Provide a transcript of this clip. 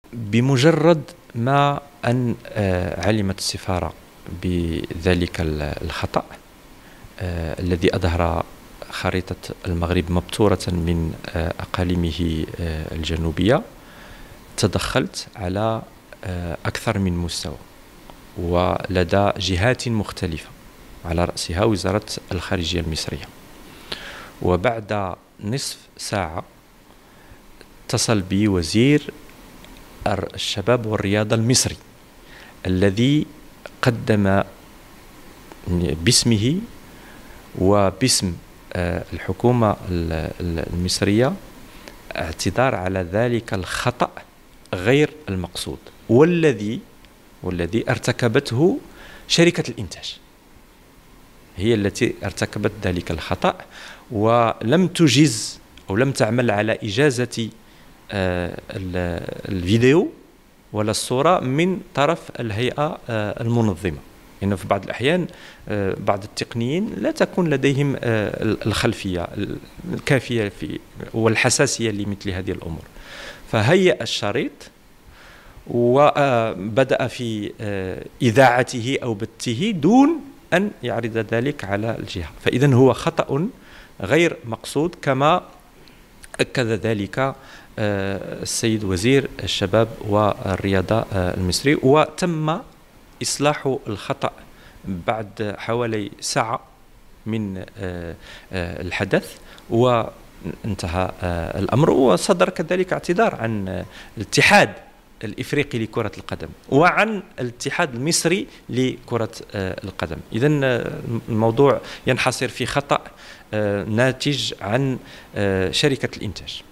بمجرد ما أن علمت السفارة بذلك الخطأ الذي أظهر خريطة المغرب مبتورة من أقاليمه الجنوبية، تدخلت على أكثر من مستوى ولدى جهات مختلفة، على رأسها وزارة الخارجية المصرية. وبعد نصف ساعة اتصل بي وزير الشباب والرياضة المصري الذي قدم باسمه وباسم الحكومة المصرية اعتذار على ذلك الخطأ غير المقصود، والذي ارتكبته شركة الإنتاج، هي التي ارتكبت ذلك الخطأ، ولم تجز أو لم تعمل على إجازة الفيديو ولا الصورة من طرف الهيئة المنظمة. إنه في بعض الأحيان بعض التقنيين لا تكون لديهم الخلفية الكافية والحساسية لمثل هذه الأمور، فهيأ الشريط وبدأ في إذاعته أو بثه دون أن يعرض ذلك على الجهة، فإذن هو خطأ غير مقصود، كما أكد ذلك السيد وزير الشباب والرياضة المصري. وتم إصلاح الخطأ بعد حوالي ساعة من الحدث، وانتهى الأمر، وصدر كذلك اعتذار عن الاتحاد الإفريقي لكرة القدم وعن الاتحاد المصري لكرة القدم. إذن الموضوع ينحصر في خطأ ناتج عن شركة الإنتاج.